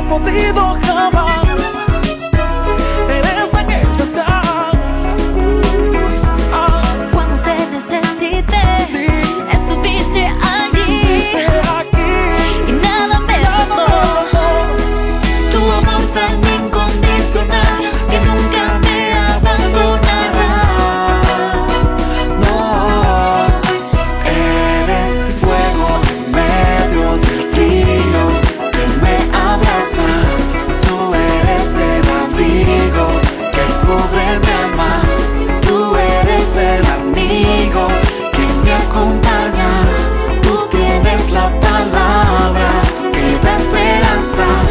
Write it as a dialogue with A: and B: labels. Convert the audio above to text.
A: podido jamás. Eres tan especial.
B: Cuando te necesité,
A: Sí,
B: estuviste allí,
A: estuviste aquí
B: y nada me faltó. Tu amor tan incondicional que nunca me abandonará.
A: No, eres fuego en medio del frío que me abraza. Tú eres el abrigo que cubre mi alma. Tú eres el amigo que me acompaña. Tú tienes la palabra que da esperanza.